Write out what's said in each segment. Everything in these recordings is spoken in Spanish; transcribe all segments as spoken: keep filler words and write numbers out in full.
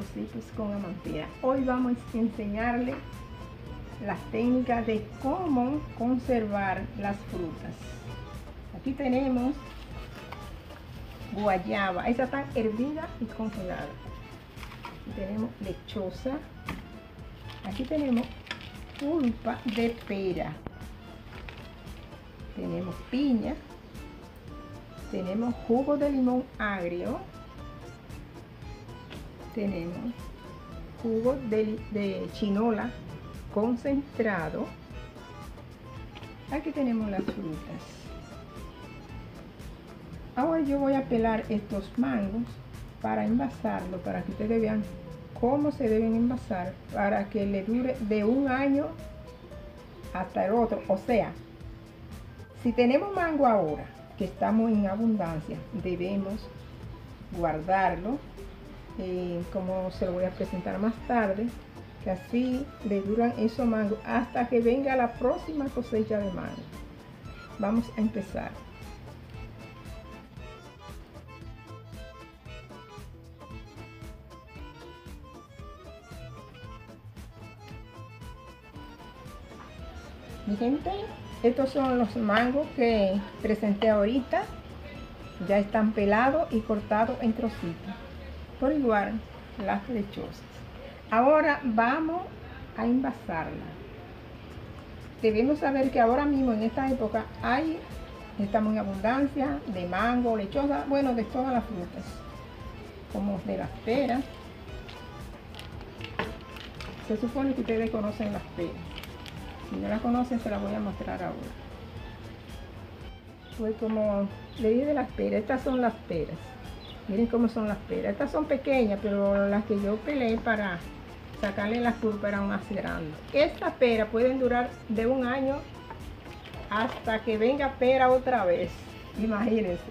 arrocitos con amantea. Hoy vamos a enseñarle las técnicas de cómo conservar las frutas. Aquí tenemos guayaba, esa está hervida y congelada. Aquí tenemos lechosa. Aquí tenemos pulpa de pera. Tenemos piña. Tenemos jugo de limón agrio. Tenemos jugo de, de chinola concentrado. Aquí tenemos las frutas. Ahora yo voy a pelar estos mangos para envasarlo, para que ustedes vean cómo se deben envasar para que le dure de un año hasta el otro. O sea, si tenemos mango ahora que estamos en abundancia, debemos guardarlo, eh, como se lo voy a presentar más tarde, que así le duran esos mangos hasta que venga la próxima cosecha de mango. Vamos a empezar. Mi gente, estos son los mangos que presenté ahorita. Ya están pelados y cortados en trocitos. Por igual las lechosas. Ahora vamos a envasarla. Debemos saber que ahora mismo en esta época hay, estamos en abundancia de mango, lechosa, bueno, de todas las frutas, como de las peras. Se supone que ustedes conocen las peras. Si no las conocen, se las voy a mostrar ahora. Pues como le dije de las peras, estas son las peras. Miren cómo son las peras. Estas son pequeñas, pero las que yo pelé para sacarle las pulpas eran más grandes. Estas peras pueden durar de un año hasta que venga pera otra vez. Imagínense.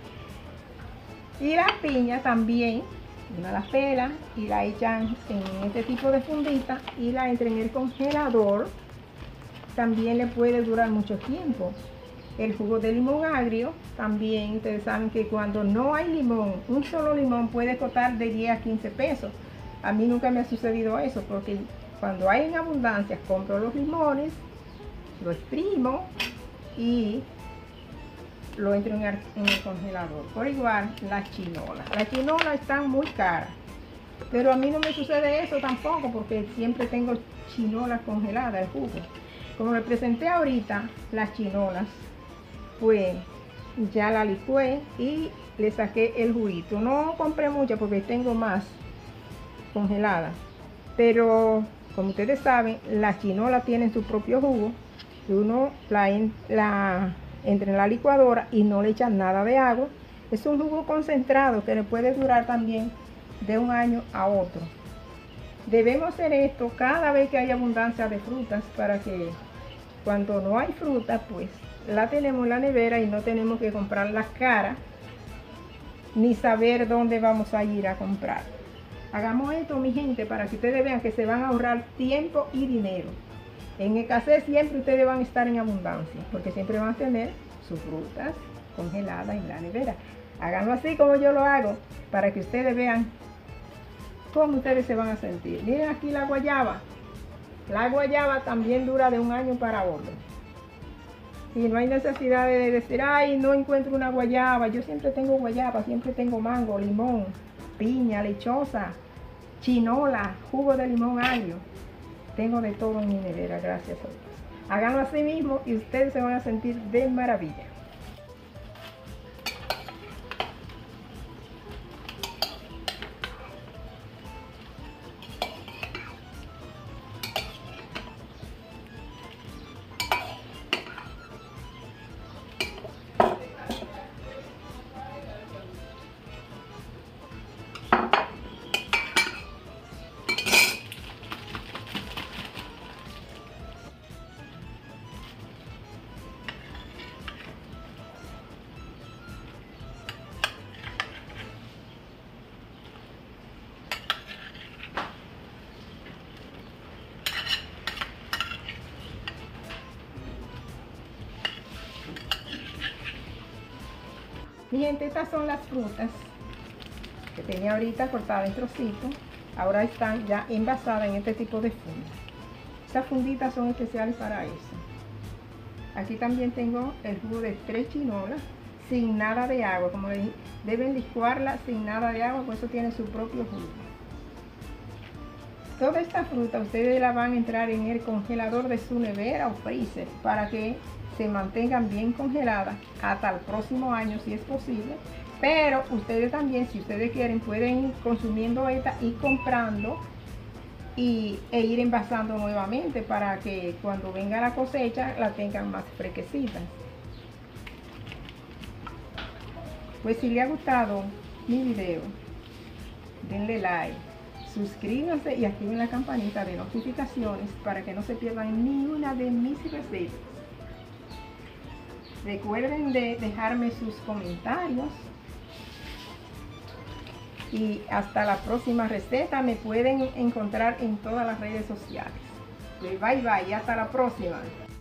Y las piñas también, una las pelan y la echan en este tipo de fundita y la entran en el congelador. También le puede durar mucho tiempo. El jugo de limón agrio, también ustedes saben que cuando no hay limón, un solo limón puede costar de diez a quince pesos. A mí nunca me ha sucedido eso, porque cuando hay en abundancia, compro los limones, lo exprimo y lo entro en el, en el congelador. Por igual, las chinolas. Las chinolas están muy caras, pero a mí no me sucede eso tampoco, porque siempre tengo chinolas congeladas, el jugo. Como le presenté ahorita, las chinolas, pues ya la licué y le saqué el juguito. No compré muchas porque tengo más congeladas, pero como ustedes saben, las chinolas tienen su propio jugo. Uno la, la entra en la licuadora y no le echan nada de agua. Es un jugo concentrado que le puede durar también de un año a otro. Debemos hacer esto cada vez que hay abundancia de frutas, para que cuando no hay fruta, pues la tenemos en la nevera y no tenemos que comprar las caras ni saber dónde vamos a ir a comprar. Hagamos esto, mi gente, para que ustedes vean que se van a ahorrar tiempo y dinero. En escasez siempre ustedes van a estar en abundancia, porque siempre van a tener sus frutas congeladas en la nevera. Háganlo así como yo lo hago, para que ustedes vean cómo ustedes se van a sentir. Miren aquí la guayaba. La guayaba también dura de un año para otro. Y no hay necesidad de decir, ay, no encuentro una guayaba. Yo siempre tengo guayaba, siempre tengo mango, limón, piña, lechosa, chinola, jugo de limón agrio. Tengo de todo en mi nevera, gracias a Dios. Háganlo así mismo y ustedes se van a sentir de maravilla. Mi gente, estas son las frutas que tenía ahorita cortadas en trocitos. ahora están ya envasadas en este tipo de funda. Estas funditas son especiales para eso. Aquí también tengo el jugo de tres chinolas sin nada de agua. Como les dije, deben licuarla sin nada de agua, por eso tiene su propio jugo. Toda esta fruta ustedes la van a entrar en el congelador de su nevera o freezer para que se mantengan bien congeladas hasta el próximo año si es posible. Pero ustedes también, si ustedes quieren, pueden ir consumiendo esta y comprando y, e ir envasando nuevamente para que cuando venga la cosecha la tengan más fresquecitas. Pues si les ha gustado mi video, denle like, suscríbanse y activen la campanita de notificaciones para que no se pierdan ni una de mis recetas. Recuerden de dejarme sus comentarios. Y hasta la próxima receta. Me pueden encontrar en todas las redes sociales. Pues bye bye y hasta la próxima.